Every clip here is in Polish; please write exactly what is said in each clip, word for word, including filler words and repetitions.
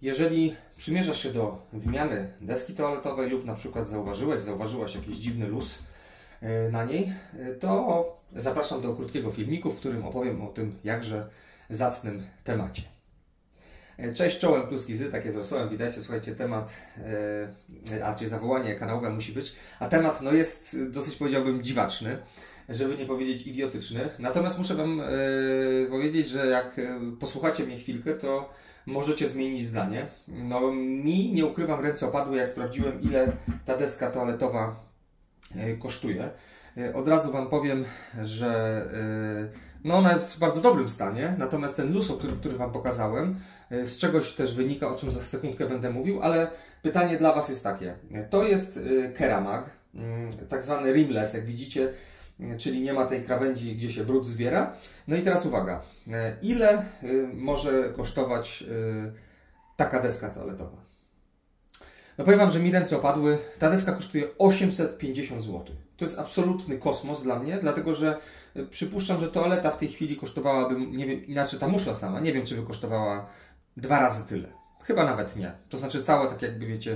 Jeżeli przymierzasz się do wymiany deski toaletowej lub na przykład zauważyłeś, zauważyłaś jakiś dziwny luz na niej, to zapraszam do krótkiego filmiku, w którym opowiem o tym jakże zacnym temacie. Cześć, czołem, pluski zy, takie z rosołem, witajcie, słuchajcie, temat, e, a czyli zawołanie kanałowe musi być, a temat no, jest dosyć, powiedziałbym, dziwaczny, żeby nie powiedzieć idiotyczny. Natomiast muszę Wam e, powiedzieć, że jak posłuchacie mnie chwilkę, to możecie zmienić zdanie. No, mi, nie ukrywam, ręce opadły, jak sprawdziłem, ile ta deska toaletowa e, kosztuje. E, od razu Wam powiem, że e, no ona jest w bardzo dobrym stanie, natomiast ten luz, który, który Wam pokazałem, z czegoś też wynika, o czym za sekundkę będę mówił, ale pytanie dla Was jest takie. To jest Keramag, tak zwany rimless, jak widzicie, czyli nie ma tej krawędzi, gdzie się brud zbiera. No i teraz uwaga, ile może kosztować taka deska toaletowa? No powiem Wam, że mi ręce opadły. Ta deska kosztuje osiemset pięćdziesiąt złotych. To jest absolutny kosmos dla mnie, dlatego że przypuszczam, że toaleta w tej chwili kosztowałaby, nie wiem, inaczej ta muszla sama, nie wiem, czy by kosztowała dwa razy tyle. Chyba nawet nie. To znaczy cała, tak jakby wiecie,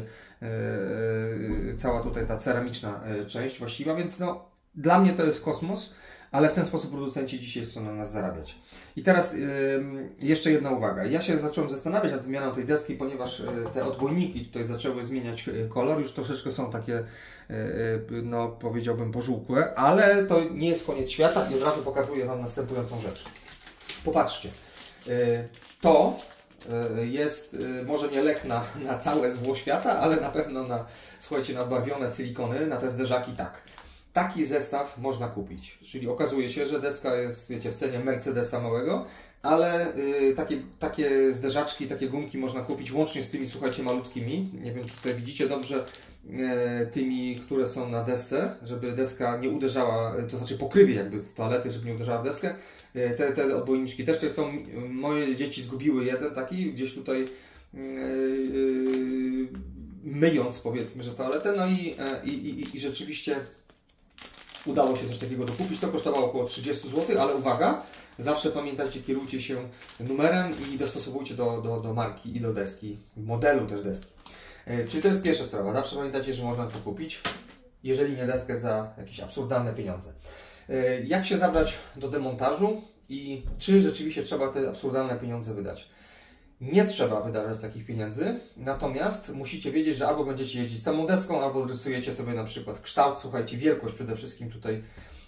yy, cała tutaj ta ceramiczna yy, część właściwa, więc no, dla mnie to jest kosmos, ale w ten sposób producenci dzisiaj chcą na nas zarabiać. I teraz yy, jeszcze jedna uwaga. Ja się zacząłem zastanawiać nad wymianą tej deski, ponieważ yy, te odbojniki tutaj zaczęły zmieniać yy, kolor, już troszeczkę są takie, yy, no powiedziałbym, pożółkłe, ale to nie jest koniec świata i od razu pokazuję Wam następującą rzecz. Popatrzcie. Yy, to jest może nie lek na, na całe zło świata, ale na pewno na, słuchajcie, nadbarwione silikony, na te zderzaki tak. Taki zestaw można kupić. Czyli okazuje się, że deska jest, wiecie, w cenie Mercedesa małego, ale y, takie, takie zderzaczki, takie gumki można kupić łącznie z tymi, słuchajcie, malutkimi. Nie wiem, czy tutaj widzicie dobrze, y, tymi, które są na desce, żeby deska nie uderzała, to znaczy pokrywie jakby toalety, żeby nie uderzała w deskę. Te, te odbojniczki też tutaj są, moje dzieci zgubiły jeden taki, gdzieś tutaj yy, yy, myjąc, powiedzmy, że toaletę, no i, i, i, i rzeczywiście udało się coś takiego dokupić. To kosztowało około trzydzieści złotych, ale uwaga, zawsze pamiętajcie, kierujcie się numerem i dostosowujcie do, do, do marki i do deski, modelu też deski. Yy, czyli to jest pierwsza sprawa, zawsze pamiętajcie, że można to kupić, jeżeli nie deskę za jakieś absurdalne pieniądze. Jak się zabrać do demontażu i czy rzeczywiście trzeba te absurdalne pieniądze wydać? Nie trzeba wydawać takich pieniędzy, natomiast musicie wiedzieć, że albo będziecie jeździć samą deską, albo rysujecie sobie na przykład kształt, słuchajcie, wielkość przede wszystkim tutaj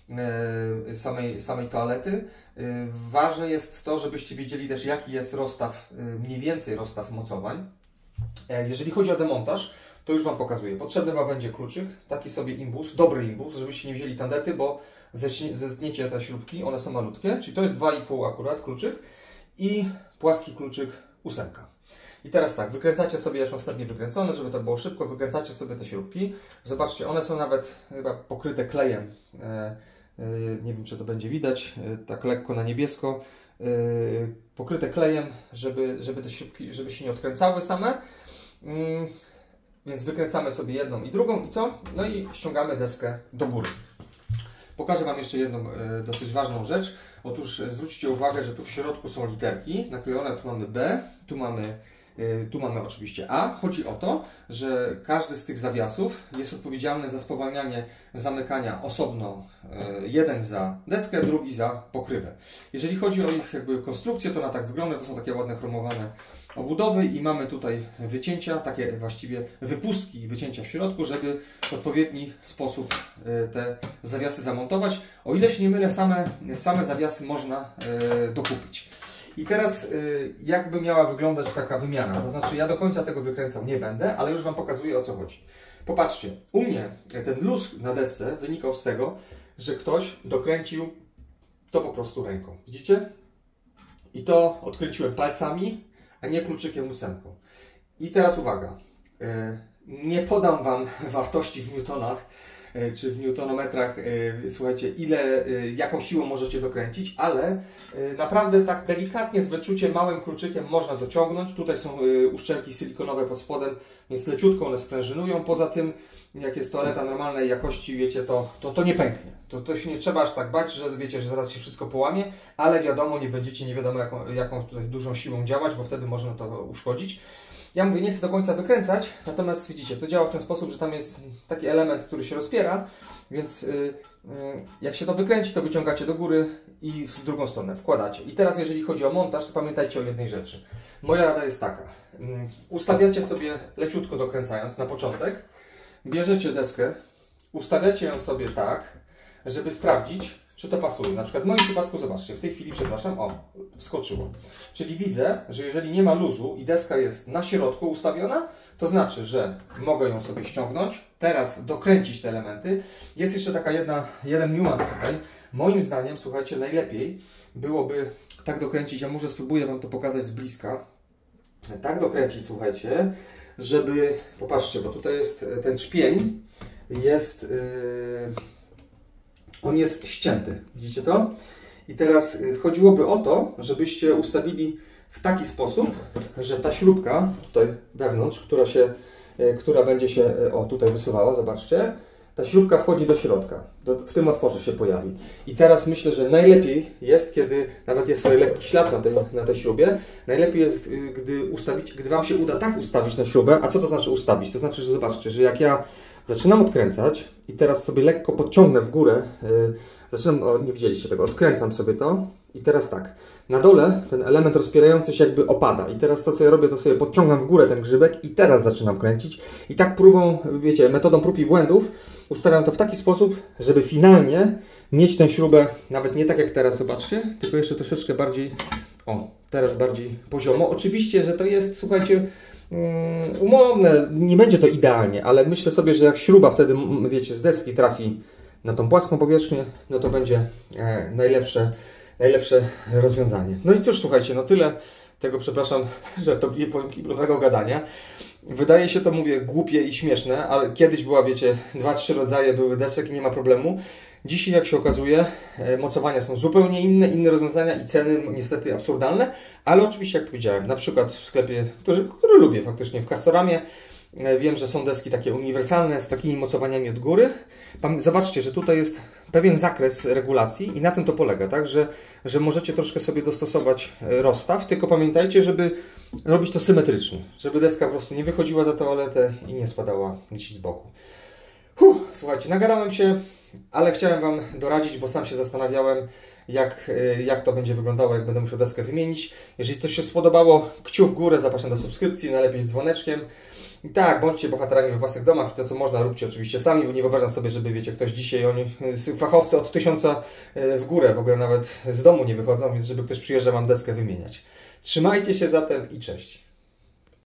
e, samej, samej toalety. E, ważne jest to, żebyście wiedzieli też, jaki jest rozstaw, e, mniej więcej rozstaw mocowań. E, jeżeli chodzi o demontaż, to już Wam pokazuję. Potrzebny Wam będzie kluczyk, taki sobie imbus, dobry imbus, żebyście nie wzięli tandety, bo zeschniecie te śrubki, one są malutkie, czyli to jest dwa i pół akurat kluczyk i płaski kluczyk ósemka. I teraz tak, wykręcacie sobie, już mam wstępnie wykręcone, żeby to było szybko, wykręcacie sobie te śrubki. Zobaczcie, one są nawet chyba pokryte klejem, e, e, nie wiem, czy to będzie widać, e, tak lekko na niebiesko, e, pokryte klejem, żeby, żeby te śrubki, żeby się nie odkręcały same. Mm, więc wykręcamy sobie jedną i drugą i co? No i ściągamy deskę do góry. Pokażę Wam jeszcze jedną e, dosyć ważną rzecz. Otóż e, zwróćcie uwagę, że tu w środku są literki naklejone. Tu mamy B, tu mamy, e, tu mamy oczywiście A. Chodzi o to, że każdy z tych zawiasów jest odpowiedzialny za spowalnianie zamykania osobno. E, jeden za deskę, drugi za pokrywę. Jeżeli chodzi o ich jakby konstrukcję, to ona tak wygląda. To są takie ładne chromowane obudowy i mamy tutaj wycięcia, takie właściwie wypustki i wycięcia w środku, żeby w odpowiedni sposób te zawiasy zamontować. O ile się nie mylę, same, same zawiasy można dokupić. I teraz jakby miała wyglądać taka wymiana, to znaczy ja do końca tego wykręcał nie będę, ale już Wam pokazuję, o co chodzi. Popatrzcie, u mnie ten luz na desce wynikał z tego, że ktoś dokręcił to po prostu ręką. Widzicie? I to odkręciłem palcami, a nie kluczykiem ósemką. I teraz uwaga, nie podam Wam wartości w newtonach, czy w newtonometrach, słuchajcie, ile, jaką siłą możecie dokręcić, ale naprawdę tak delikatnie, z wyczuciem, małym kluczykiem można dociągnąć. Tutaj są uszczelki silikonowe pod spodem, więc leciutko one sprężynują. Poza tym jak jest toaleta normalnej jakości, wiecie, to, to, to nie pęknie. To, to się nie trzeba aż tak bać, że wiecie, że zaraz się wszystko połamie, ale wiadomo, nie będziecie nie wiadomo jaką, jaką tutaj dużą siłą działać, bo wtedy można to uszkodzić. Ja mówię, nie chcę do końca wykręcać, natomiast widzicie, to działa w ten sposób, że tam jest taki element, który się rozpiera, więc yy, yy, jak się to wykręci, to wyciągacie do góry i w drugą stronę wkładacie. I teraz jeżeli chodzi o montaż, to pamiętajcie o jednej rzeczy. Moja rada jest taka, yy, ustawiacie sobie leciutko dokręcając na początek, bierzecie deskę, ustawiacie ją sobie tak, żeby sprawdzić, czy to pasuje. Na przykład w moim przypadku, zobaczcie, w tej chwili, przepraszam, o, wskoczyło. Czyli widzę, że jeżeli nie ma luzu i deska jest na środku ustawiona, to znaczy, że mogę ją sobie ściągnąć, teraz dokręcić te elementy. Jest jeszcze taka jedna, jeden niuans tutaj. Moim zdaniem, słuchajcie, najlepiej byłoby tak dokręcić, ja może spróbuję Wam to pokazać z bliska, tak dokręcić, słuchajcie, żeby, popatrzcie, bo tutaj jest ten czpień, jest... Yy... on jest ścięty, widzicie to? I teraz chodziłoby o to, żebyście ustawili w taki sposób, że ta śrubka tutaj wewnątrz, która się, która będzie się, o tutaj wysuwała, zobaczcie, ta śrubka wchodzi do środka, do, w tym otworze się pojawi. I teraz myślę, że najlepiej jest, kiedy nawet jest tutaj lekki ślad na tej, na tej śrubie, najlepiej jest, gdy ustawić, gdy Wam się uda tak ustawić na śrubę. A co to znaczy ustawić? To znaczy, że zobaczcie, że jak ja zaczynam odkręcać i teraz sobie lekko podciągnę w górę, yy, zaczynam, o, nie widzieliście tego, odkręcam sobie to i teraz tak, na dole ten element rozpierający się jakby opada i teraz to, co ja robię, to sobie podciągam w górę ten grzybek i teraz zaczynam kręcić i tak próbą, wiecie, metodą prób i błędów ustawiam to w taki sposób, żeby finalnie mieć tę śrubę, nawet nie tak jak teraz, zobaczcie, tylko jeszcze troszeczkę bardziej, o, teraz bardziej poziomo. Oczywiście, że to jest, słuchajcie, Um, umowne, nie będzie to idealnie, ale myślę sobie, że jak śruba wtedy, wiecie, z deski trafi na tą płaską powierzchnię, no to będzie e, najlepsze, najlepsze rozwiązanie. No i cóż, słuchajcie, no tyle tego, przepraszam, żartobliwie powiem, kiblowego gadania. Wydaje się to, mówię, głupie i śmieszne, ale kiedyś była, wiecie, dwa, trzy rodzaje były desek i nie ma problemu. Dzisiaj, jak się okazuje, mocowania są zupełnie inne, inne rozwiązania i ceny niestety absurdalne, ale oczywiście, jak powiedziałem, na przykład w sklepie, który, który lubię faktycznie, w Castoramie, wiem, że są deski takie uniwersalne z takimi mocowaniami od góry. Zobaczcie, że tutaj jest pewien zakres regulacji i na tym to polega, tak, że, że możecie troszkę sobie dostosować rozstaw, tylko pamiętajcie, żeby robić to symetrycznie, żeby deska po prostu nie wychodziła za toaletę i nie spadała gdzieś z boku. Huh, słuchajcie, nagadałem się, ale chciałem Wam doradzić, bo sam się zastanawiałem, jak, jak to będzie wyglądało, jak będę musiał deskę wymienić. Jeżeli coś się spodobało, kciuk w górę, zapraszam do subskrypcji, najlepiej z dzwoneczkiem. I tak, bądźcie bohaterami we własnych domach i to, co można, róbcie oczywiście sami, bo nie wyobrażam sobie, żeby, wiecie, ktoś dzisiaj, oni, fachowcy od tysiąca w górę, w ogóle nawet z domu nie wychodzą, więc żeby ktoś przyjeżdżał Wam deskę wymieniać. Trzymajcie się zatem i cześć.